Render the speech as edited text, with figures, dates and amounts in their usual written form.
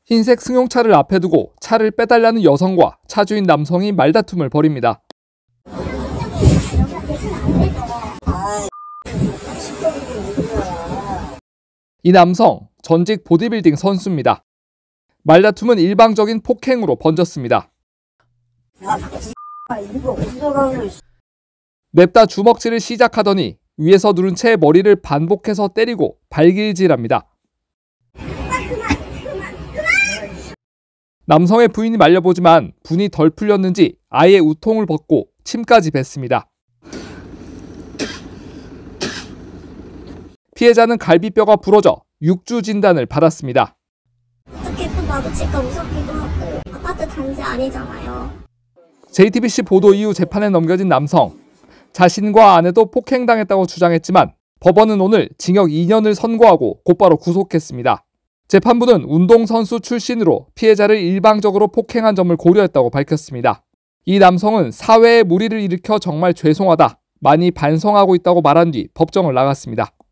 흰색 승용차를 앞에 두고 차를 빼달라는 여성과 차주인 남성이 말다툼을 벌입니다. 이 남성, 전직 보디빌딩 선수입니다. 말다툼은 일방적인 폭행으로 번졌습니다. 냅다 주먹질을 시작하더니 위에서 누른 채 머리를 반복해서 때리고 발길질합니다. 남성의 부인이 말려보지만 분이 덜 풀렸는지 아예 우통을 벗고 침까지 뱉습니다. 피해자는 갈비뼈가 부러져 6주 진단을 받았습니다. 어떻게 또 마주칠까 무섭기도 하고 아파트 단지 아니잖아요. JTBC 보도 이후 재판에 넘겨진 남성. 자신과 아내도 폭행당했다고 주장했지만 법원은 오늘 징역 2년을 선고하고 곧바로 구속했습니다. 재판부는 운동선수 출신으로 피해자를 일방적으로 폭행한 점을 고려했다고 밝혔습니다. 이 남성은 사회에 무리를 일으켜 정말 죄송하다, 많이 반성하고 있다고 말한 뒤 법정을 나갔습니다.